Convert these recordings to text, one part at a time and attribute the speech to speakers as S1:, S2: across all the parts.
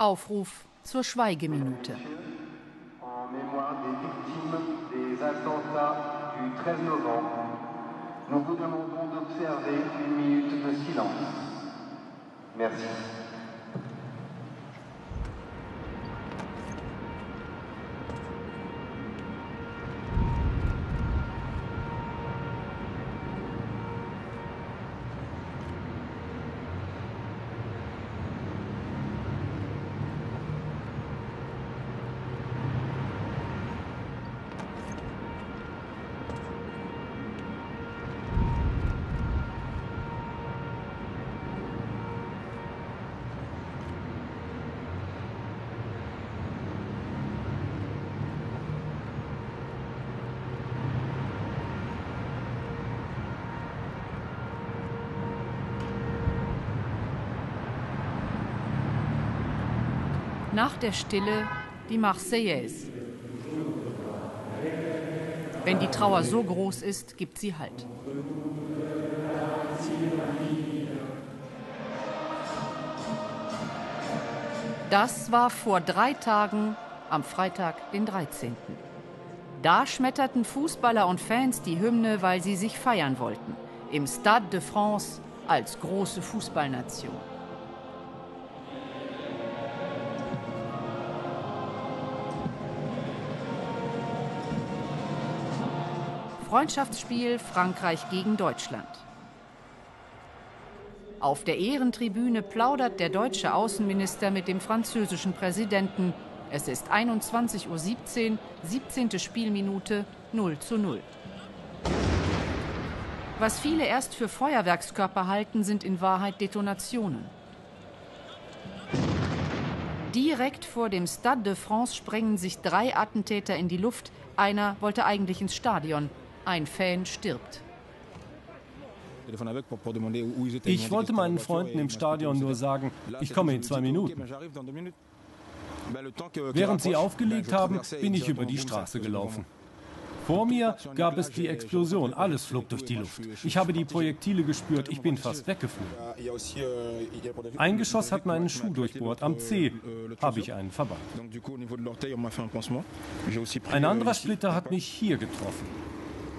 S1: Aufruf zur Schweigeminute.
S2: En mémoire des victimes des attentats du 13 novembre, nous vous demandons d'observer une minute de silence. Merci.
S1: Nach der Stille die Marseillaise. Wenn die Trauer so groß ist, gibt sie Halt. Das war vor 3 Tagen, am Freitag, den 13. Da schmetterten Fußballer und Fans die Hymne, weil sie sich feiern wollten. Im Stade de France als große Fußballnation. Freundschaftsspiel Frankreich gegen Deutschland. Auf der Ehrentribüne plaudert der deutsche Außenminister mit dem französischen Präsidenten. Es ist 21:17 Uhr, 17. Spielminute, 0:0. Was viele erst für Feuerwerkskörper halten, sind in Wahrheit Detonationen. Direkt vor dem Stade de France sprengen sich 3 Attentäter in die Luft. Einer wollte eigentlich ins Stadion. Ein Fan stirbt.
S3: Ich wollte meinen Freunden im Stadion nur sagen, ich komme in 2 Minuten. Während sie aufgelegt haben, bin ich über die Straße gelaufen. Vor mir gab es die Explosion, alles flog durch die Luft. Ich habe die Projektile gespürt, ich bin fast weggeflogen. Ein Geschoss hat meinen Schuh durchbohrt, am Zeh habe ich einen Verband. Ein anderer Splitter hat mich hier getroffen.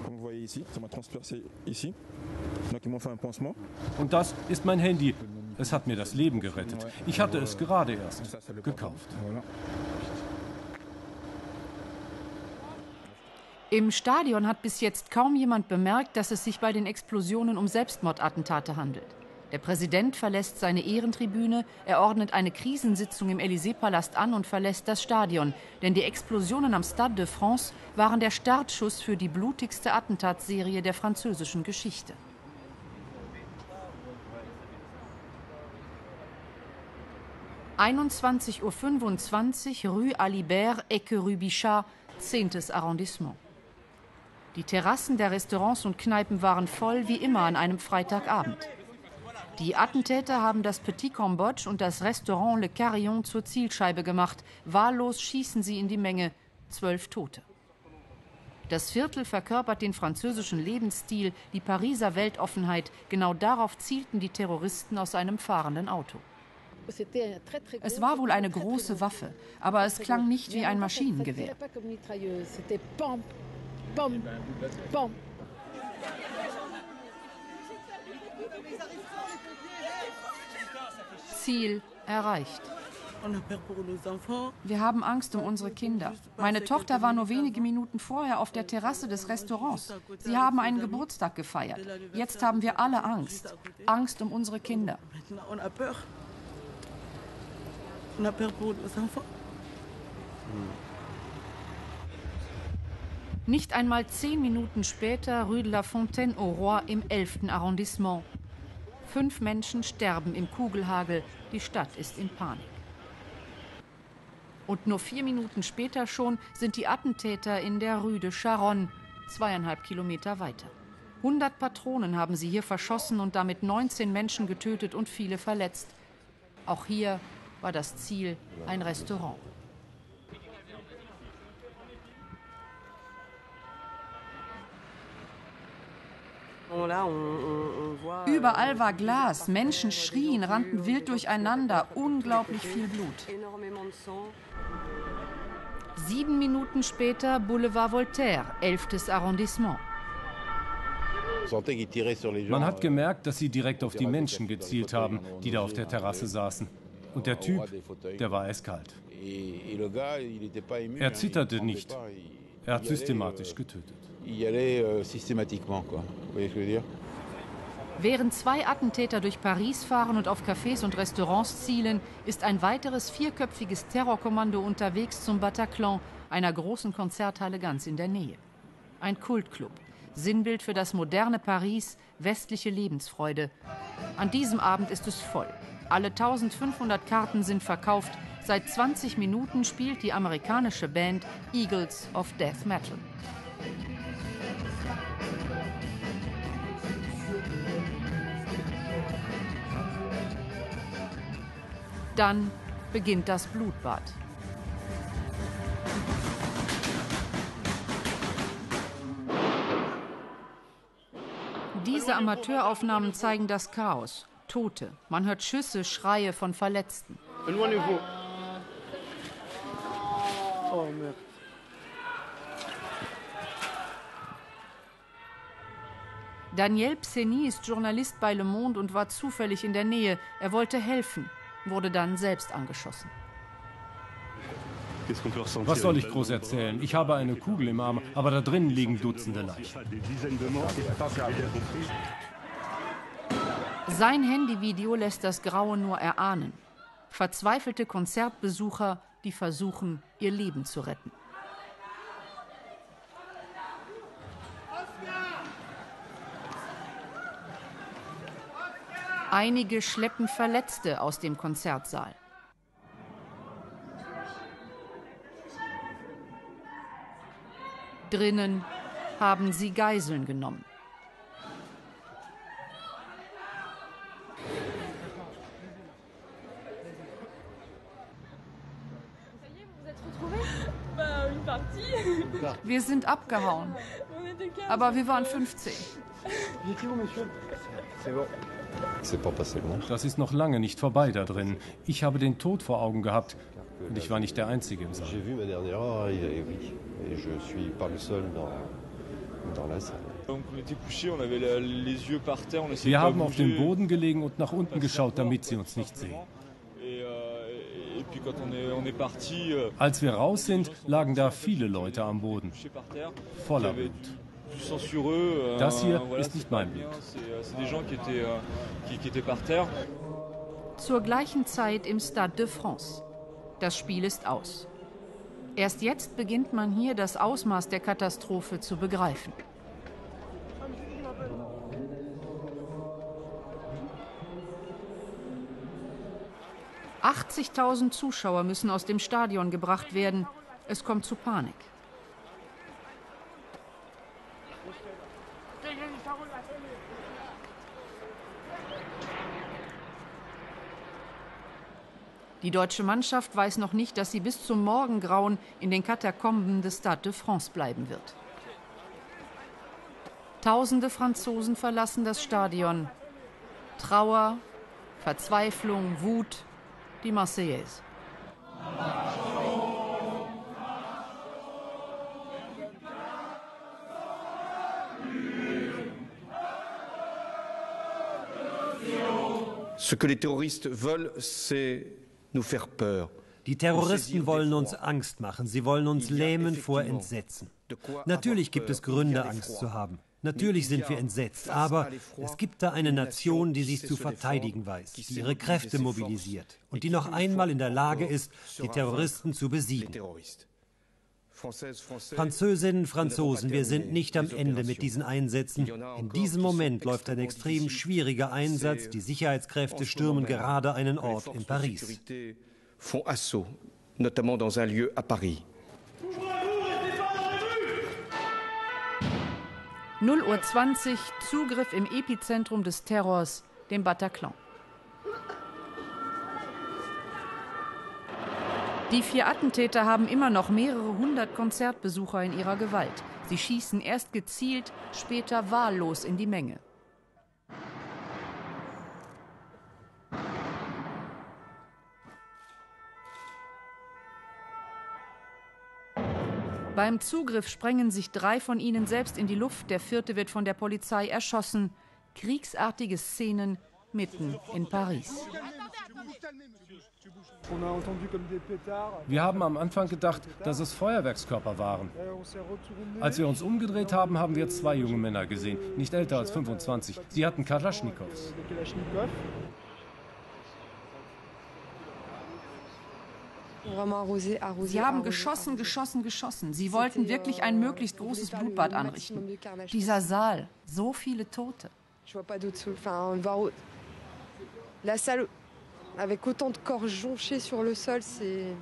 S3: Und das ist mein Handy. Es hat mir das Leben gerettet. Ich hatte es gerade erst gekauft.
S1: Im Stadion hat bis jetzt kaum jemand bemerkt, dass es sich bei den Explosionen um Selbstmordattentate handelt. Der Präsident verlässt seine Ehrentribüne, er ordnet eine Krisensitzung im Élysée-Palast an und verlässt das Stadion. Denn die Explosionen am Stade de France waren der Startschuss für die blutigste Attentatsserie der französischen Geschichte. (21:25 Uhr, Rue Alibert, Ecke Rue Bichat, 10. Arrondissement). Die Terrassen der Restaurants und Kneipen waren voll, wie immer an einem Freitagabend. Die Attentäter haben das Petit Cambodge und das Restaurant Le Carillon zur Zielscheibe gemacht. Wahllos schießen sie in die Menge. 12 Tote. Das Viertel verkörpert den französischen Lebensstil, die Pariser Weltoffenheit. Genau darauf zielten die Terroristen aus einem fahrenden Auto. Es war wohl eine große Waffe, aber es klang nicht wie ein Maschinengewehr. Ziel erreicht. Wir haben Angst um unsere Kinder. Meine Tochter war nur wenige Minuten vorher auf der Terrasse des Restaurants. Sie haben einen Geburtstag gefeiert. Jetzt haben wir alle Angst. Angst um unsere Kinder. Nicht einmal 10 Minuten später Rue de la Fontaine au Roi im 11. Arrondissement. 5 Menschen sterben im Kugelhagel. Die Stadt ist in Panik. Und nur 4 Minuten später schon sind die Attentäter in der Rue de Charonne, 2,5 Kilometer weiter. 100 Patronen haben sie hier verschossen und damit 19 Menschen getötet und viele verletzt. Auch hier war das Ziel ein Restaurant. Überall war Glas, Menschen schrien, rannten wild durcheinander, unglaublich viel Blut. 7 Minuten später Boulevard Voltaire, 11. Arrondissement.
S3: Man hat gemerkt, dass sie direkt auf die Menschen gezielt haben, die da auf der Terrasse saßen. Und der Typ, der war eiskalt. Er zitterte nicht. Er hat systematisch getötet.
S1: Während 2 Attentäter durch Paris fahren und auf Cafés und Restaurants zielen, ist ein weiteres 4-köpfiges Terrorkommando unterwegs zum Bataclan, einer großen Konzerthalle ganz in der Nähe. Ein Kultclub, Sinnbild für das moderne Paris, westliche Lebensfreude. An diesem Abend ist es voll. Alle 1500 Karten sind verkauft. Seit 20 Minuten spielt die amerikanische Band Eagles of Death Metal. Dann beginnt das Blutbad. Diese Amateuraufnahmen zeigen das Chaos. Tote. Man hört Schüsse, Schreie von Verletzten. Daniel Pseny ist Journalist bei Le Monde und war zufällig in der Nähe. Er wollte helfen, wurde dann selbst angeschossen.
S3: Was soll ich groß erzählen? Ich habe eine Kugel im Arm, aber da drinnen liegen Dutzende Leichen.
S1: Sein Handyvideo lässt das Grauen nur erahnen. Verzweifelte Konzertbesucher, die versuchen, ihr Leben zu retten. Einige schleppen Verletzte aus dem Konzertsaal. Drinnen haben sie Geiseln genommen. Wir sind abgehauen, aber wir waren 15.
S3: Das ist noch lange nicht vorbei da drin. Ich habe den Tod vor Augen gehabt und ich war nicht der Einzige im Saal. Wir haben auf dem Boden gelegen und nach unten geschaut, damit sie uns nicht sehen. Als wir raus sind, lagen da viele Leute am Boden, voller Blut. Das hier ist nicht mein Blut.
S1: Zur gleichen Zeit im Stade de France. Das Spiel ist aus. Erst jetzt beginnt man hier, das Ausmaß der Katastrophe zu begreifen. –80.000 Zuschauer müssen aus dem Stadion gebracht werden. Es kommt zu Panik. Die deutsche Mannschaft weiß noch nicht, dass sie bis zum Morgengrauen in den Katakomben des Stade de France bleiben wird. Tausende Franzosen verlassen das Stadion. Trauer, Verzweiflung, Wut, die Marseillaise.
S4: Ce que les terroristes veulent, c'est nous faire peur.
S5: Die Terroristen wollen uns Angst machen. Sie wollen uns lähmen vor Entsetzen. Natürlich gibt es Gründe, Angst zu haben. Natürlich sind wir entsetzt, aber es gibt da eine Nation, die sich zu verteidigen weiß, die ihre Kräfte mobilisiert und die noch einmal in der Lage ist, die Terroristen zu besiegen. Französinnen, Franzosen, wir sind nicht am Ende mit diesen Einsätzen. In diesem Moment läuft ein extrem schwieriger Einsatz. Die Sicherheitskräfte stürmen gerade einen Ort in Paris.
S1: 0:20 Uhr, Zugriff im Epizentrum des Terrors, dem Bataclan. Die 4 Attentäter haben immer noch mehrere hundert Konzertbesucher in ihrer Gewalt. Sie schießen erst gezielt, später wahllos in die Menge. Beim Zugriff sprengen sich 3 von ihnen selbst in die Luft, der 4. wird von der Polizei erschossen. Kriegsartige Szenen mitten in Paris.
S3: Wir haben am Anfang gedacht, dass es Feuerwerkskörper waren. Als wir uns umgedreht haben, haben wir 2 junge Männer gesehen, nicht älter als 25. Sie hatten Kalaschnikows.
S1: Sie haben geschossen, geschossen, geschossen. Sie wollten wirklich ein möglichst großes Blutbad anrichten. Dieser Saal, so viele Tote.
S6: La salle avec autant de corps jonchés sur le sol, c'est...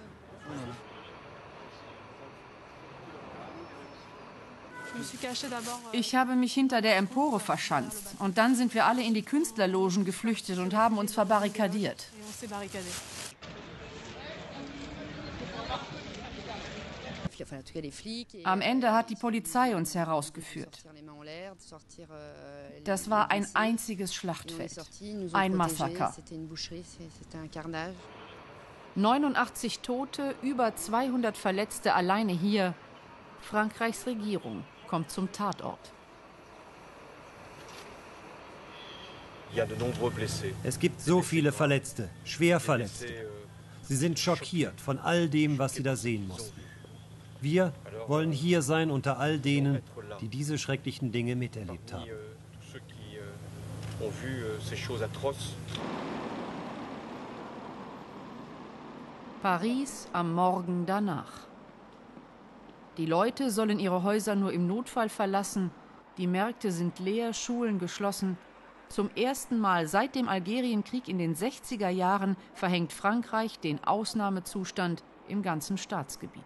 S1: Ich habe mich hinter der Empore verschanzt. Und dann sind wir alle in die Künstlerlogen geflüchtet und haben uns verbarrikadiert. Am Ende hat die Polizei uns herausgeführt. Das war ein einziges Schlachtfeld, ein Massaker. 89 Tote, über 200 Verletzte alleine hier. Frankreichs Regierung kommt zum Tatort.
S5: Es gibt so viele Verletzte, schwer Verletzte. Sie sind schockiert von all dem, was sie da sehen mussten. Wir wollen hier sein unter all denen, die diese schrecklichen Dinge miterlebt haben.
S1: Paris am Morgen danach. Die Leute sollen ihre Häuser nur im Notfall verlassen. Die Märkte sind leer, Schulen geschlossen. Zum ersten Mal seit dem Algerienkrieg in den 60er Jahren verhängt Frankreich den Ausnahmezustand im ganzen Staatsgebiet.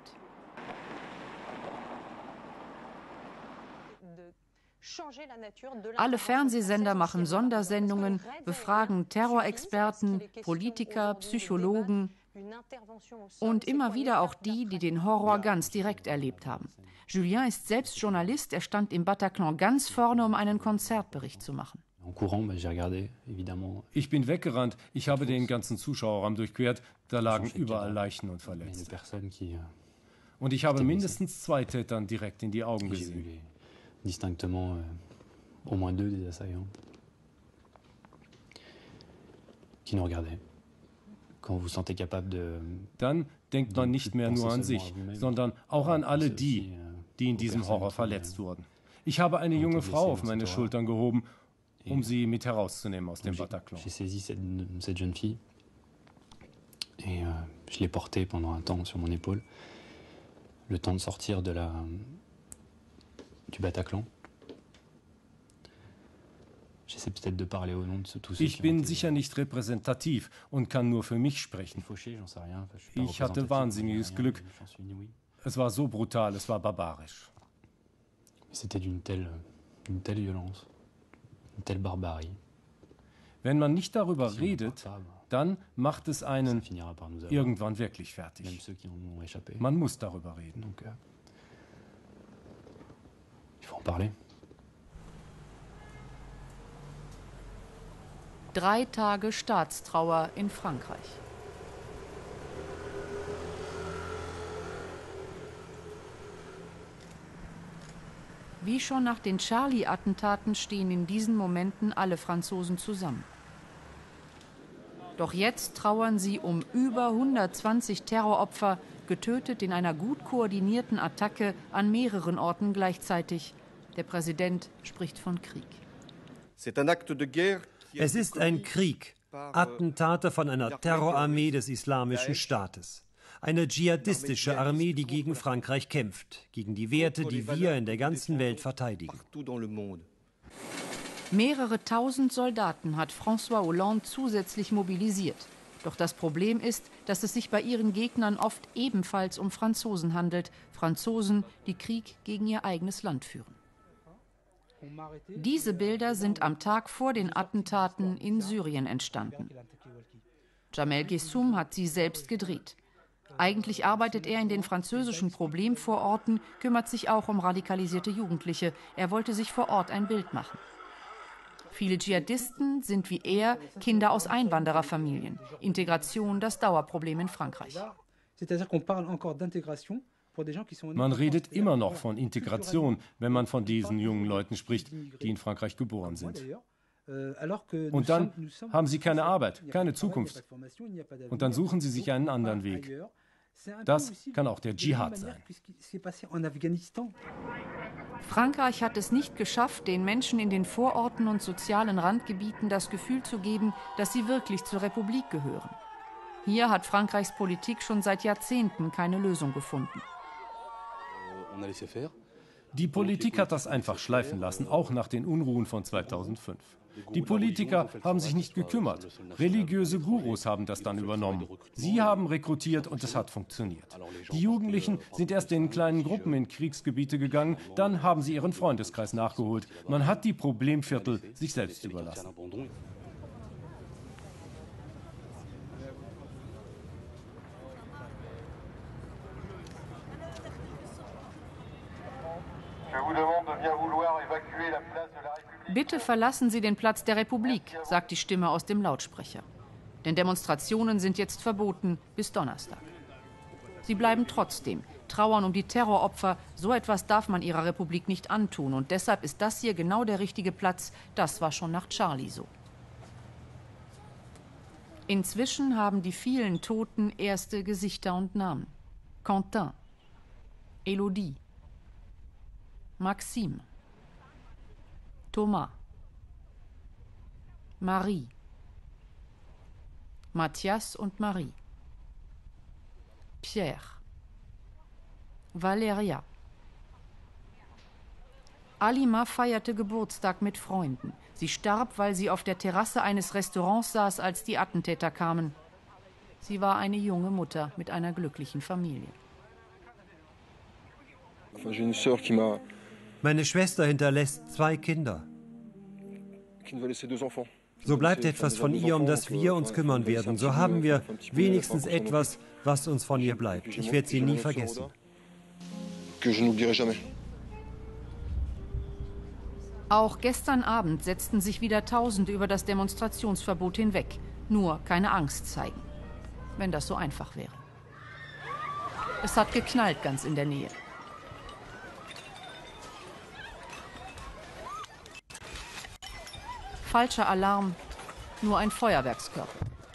S1: Alle Fernsehsender machen Sondersendungen, befragen Terrorexperten, Politiker, Psychologen und immer wieder auch die, die den Horror ganz direkt erlebt haben. Julien ist selbst Journalist, er stand im Bataclan ganz vorne, um einen Konzertbericht zu machen.
S3: Ich bin weggerannt, ich habe den ganzen Zuschauerraum durchquert, da lagen überall Leichen und Verletzte. Und ich habe mindestens 2 Tätern direkt in die Augen gesehen.
S7: Au moins 2 des assaillants qui nous regardaient.
S3: Dann denkt man nicht mehr nur an sich, sondern auch an alle die, die in diesem Horror verletzt wurden. Ich habe eine junge Frau auf meine Schultern gehoben, um sie mit herauszunehmen aus dem Bataclan.
S7: J'ai saisi cette jeune fille et je l'ai portée pendant un temps sur mon épaule, le temps de sortir du Bataclan.
S3: Ich bin sicher nicht repräsentativ und kann nur für mich sprechen. Ich hatte wahnsinniges Glück. Es war so brutal, es war barbarisch. Wenn man nicht darüber redet, dann macht es einen irgendwann wirklich fertig. Man muss darüber reden.
S7: Il faut en parler.
S1: 3 Tage Staatstrauer in Frankreich. Wie schon nach den Charlie-Attentaten stehen in diesen Momenten alle Franzosen zusammen. Doch jetzt trauern sie um über 120 Terroropfer, getötet in einer gut koordinierten Attacke an mehreren Orten gleichzeitig. Der Präsident spricht von Krieg.
S5: Es ist ein Krieg, Attentate von einer Terrorarmee des Islamischen Staates. Eine dschihadistische Armee, die gegen Frankreich kämpft, gegen die Werte, die wir in der ganzen Welt verteidigen.
S1: Mehrere tausend Soldaten hat François Hollande zusätzlich mobilisiert. Doch das Problem ist, dass es sich bei ihren Gegnern oft ebenfalls um Franzosen handelt. Franzosen, die Krieg gegen ihr eigenes Land führen. Diese Bilder sind am Tag vor den Attentaten in Syrien entstanden. Jamel Gessoum hat sie selbst gedreht. Eigentlich arbeitet er in den französischen Problemvororten, kümmert sich auch um radikalisierte Jugendliche. Er wollte sich vor Ort ein Bild machen. Viele Dschihadisten sind wie er Kinder aus Einwandererfamilien. Integration, das Dauerproblem in Frankreich.
S3: Man redet immer noch von Integration, wenn man von diesen jungen Leuten spricht, die in Frankreich geboren sind. Und dann haben sie keine Arbeit, keine Zukunft. Und dann suchen sie sich einen anderen Weg. Das kann auch der Dschihad sein.
S1: Frankreich hat es nicht geschafft, den Menschen in den Vororten und sozialen Randgebieten das Gefühl zu geben, dass sie wirklich zur Republik gehören. Hier hat Frankreichs Politik schon seit Jahrzehnten keine Lösung gefunden.
S3: Die Politik hat das einfach schleifen lassen, auch nach den Unruhen von 2005. Die Politiker haben sich nicht gekümmert. Religiöse Gurus haben das dann übernommen. Sie haben rekrutiert und es hat funktioniert. Die Jugendlichen sind erst in kleinen Gruppen in Kriegsgebiete gegangen, dann haben sie ihren Freundeskreis nachgeholt. Man hat die Problemviertel sich selbst überlassen.
S1: Bitte verlassen Sie den Platz der Republik, sagt die Stimme aus dem Lautsprecher. Denn Demonstrationen sind jetzt verboten bis Donnerstag. Sie bleiben trotzdem, trauern um die Terroropfer. So etwas darf man ihrer Republik nicht antun. Und deshalb ist das hier genau der richtige Platz. Das war schon nach Charlie so. Inzwischen haben die vielen Toten erste Gesichter und Namen. Quentin, Elodie, Maxime, Thomas, Marie, Matthias und Marie, Pierre, Valeria. Alima feierte Geburtstag mit Freunden. Sie starb, weil sie auf der Terrasse eines Restaurants saß, als die Attentäter kamen. Sie war eine junge Mutter mit einer glücklichen Familie.
S5: Meine Schwester hinterlässt 2 Kinder. So bleibt etwas von ihr, um das wir uns kümmern werden. So haben wir wenigstens etwas, was uns von ihr bleibt. Ich werde sie nie vergessen.
S1: Auch gestern Abend setzten sich wieder Tausende über das Demonstrationsverbot hinweg. Nur keine Angst zeigen. Wenn das so einfach wäre. Es hat geknallt ganz in der Nähe. Falscher Alarm, nur ein Feuerwerkskörper.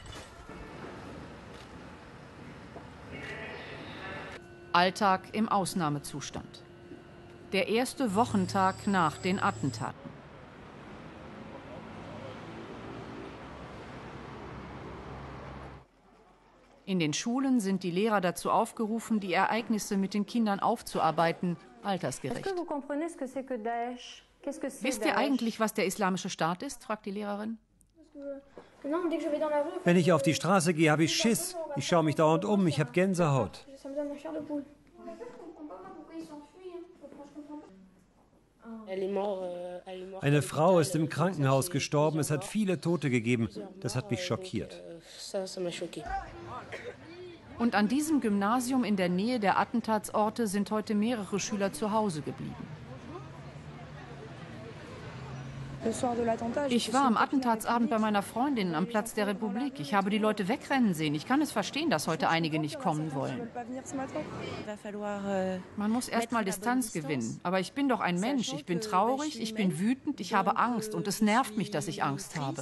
S1: Alltag im Ausnahmezustand. Der erste Wochentag nach den Attentaten. In den Schulen sind die Lehrer dazu aufgerufen, die Ereignisse mit den Kindern aufzuarbeiten, altersgerecht. Wisst ihr eigentlich, was der Islamische Staat ist? Fragt die Lehrerin.
S5: Wenn ich auf die Straße gehe, habe ich Schiss. Ich schaue mich dauernd um, ich habe Gänsehaut. Eine Frau ist im Krankenhaus gestorben, es hat viele Tote gegeben. Das hat mich schockiert.
S1: Und an diesem Gymnasium in der Nähe der Attentatsorte sind heute mehrere Schüler zu Hause geblieben. Ich war am Attentatsabend bei meiner Freundin am Platz der Republik. Ich habe die Leute wegrennen sehen. Ich kann es verstehen, dass heute einige nicht kommen wollen. Man muss erst mal Distanz gewinnen. Aber ich bin doch ein Mensch. Ich bin traurig, ich bin wütend, ich habe Angst. Und es nervt mich, dass ich Angst habe.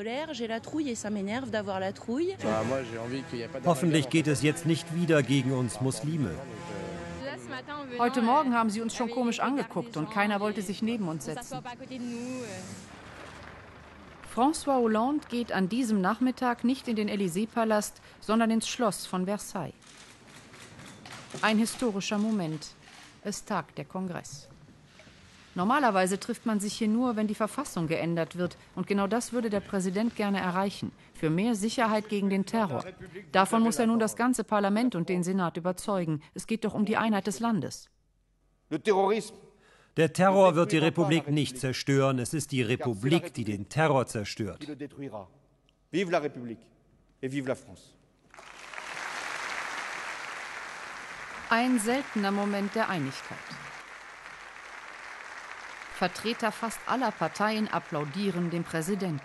S5: Hoffentlich geht es jetzt nicht wieder gegen uns Muslime.
S1: Heute Morgen haben sie uns schon komisch angeguckt und keiner wollte sich neben uns setzen. François Hollande geht an diesem Nachmittag nicht in den Élysée-Palast, sondern ins Schloss von Versailles. Ein historischer Moment. Es tagt der Kongress. Normalerweise trifft man sich hier nur, wenn die Verfassung geändert wird. Und genau das würde der Präsident gerne erreichen. Für mehr Sicherheit gegen den Terror. Davon muss er nun das ganze Parlament und den Senat überzeugen. Es geht doch um die Einheit des Landes.
S5: Der Terror wird die Republik nicht zerstören. Es ist die Republik, die den Terror zerstört.
S8: Vive la République et vive la France.
S1: Ein seltener Moment der Einigkeit. Vertreter fast aller Parteien applaudieren dem Präsidenten.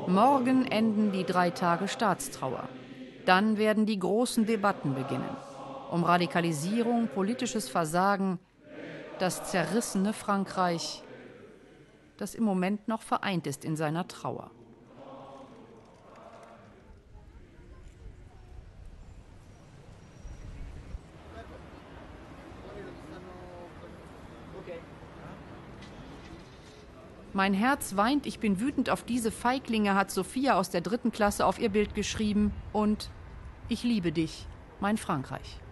S1: Morgen enden die 3 Tage Staatstrauer. Dann werden die großen Debatten beginnen. Um Radikalisierung, politisches Versagen, das zerrissene Frankreich, das im Moment noch vereint ist in seiner Trauer. Mein Herz weint, ich bin wütend auf diese Feiglinge, hat Sophia aus der 3. Klasse auf ihr Bild geschrieben. Und ich liebe dich, mein Frankreich.